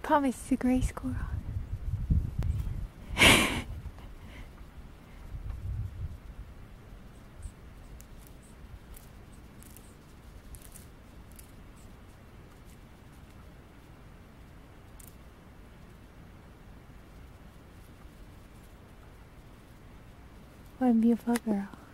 Pumice the Gray Squirrel. What a beautiful girl.